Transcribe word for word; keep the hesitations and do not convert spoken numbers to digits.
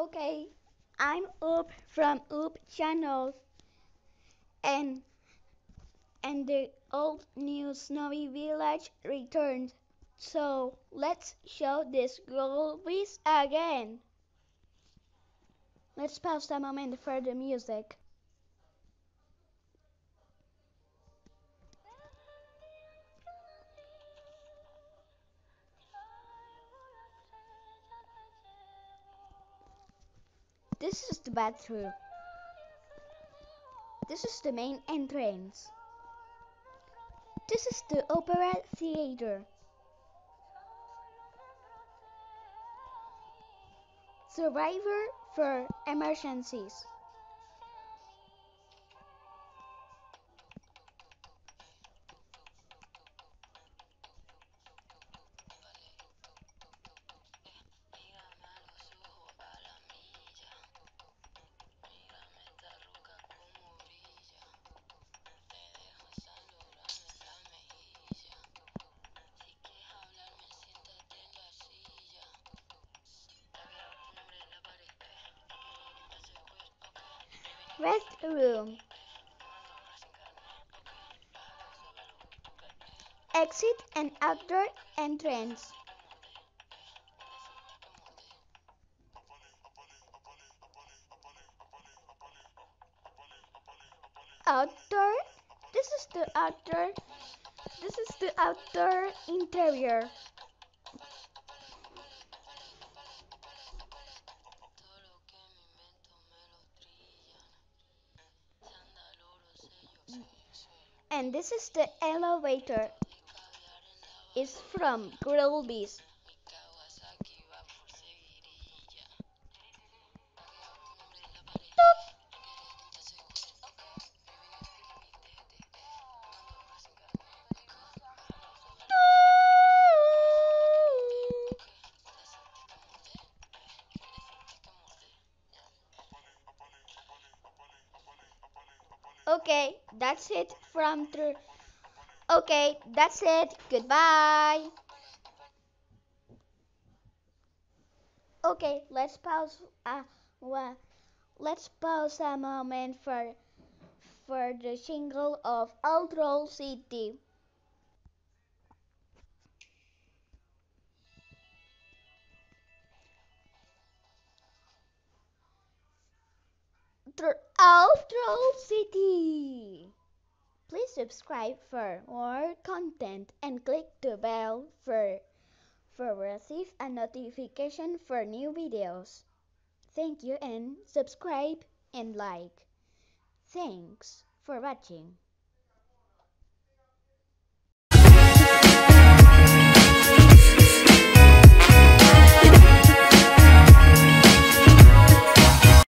Okay, I'm Up from Up channel and and the old new snowy village returned. So let's show this glories again. Let's pause a moment for the music. This is the bathroom. This is the main entrance. This is the opera theater. Survivor for emergencies. Restroom. Exit and outdoor entrance. Outdoor. This is the outdoor. This is the outdoor interior. And this is the elevator. It's from Grillby's. Okay, that's it from through. Okay, that's it. Goodbye. Okay, let's pause. Uh, well, let's pause a moment for for the jingle of Outro City. The Outro City. Please subscribe for more content and click the bell for for receive a notification for new videos. Thank you and subscribe and like. Thanks for watching.